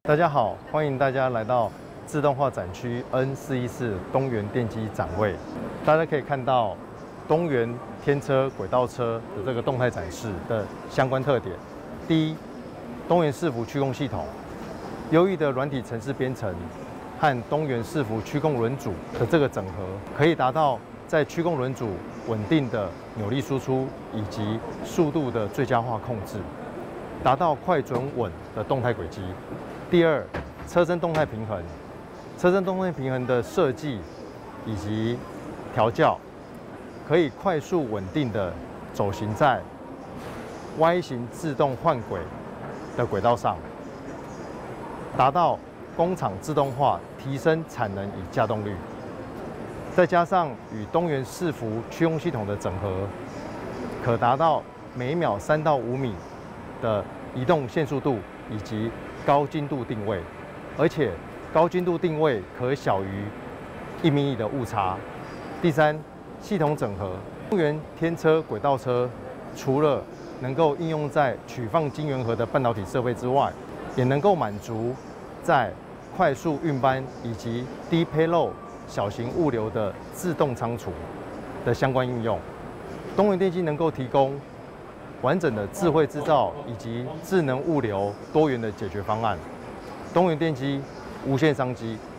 大家好，欢迎大家来到自动化展区 N414东元电机展位。大家可以看到东元天车轨道车的这个动态展示的相关特点。第一，东元伺服驱控系统优异的软体程式编程和东元伺服驱控轮组的这个整合，可以达到在驱控轮组稳定的扭力输出以及速度的最佳化控制，达到快准稳的动态轨迹。第二，车身动态平衡，车身动态平衡的设计以及调教，可以快速稳定的走行在 Y 型自动换轨的轨道上，达到工厂自动化，提升产能与稼动率。再加上与东元伺服驱控系统的整合，可达到每秒3到5米的移动线速度以及高精度定位，而且高精度定位可小于1米米的误差。第三，系统整合，东元天车轨道车除了能够应用在取放晶圆盒的半导体设备之外，也能够满足在快速运搬以及低 payload 小型物流的自动仓储的相关应用。东元电机能够提供完整的智慧制造以及智能物流多元的解决方案。东元电机无限商机。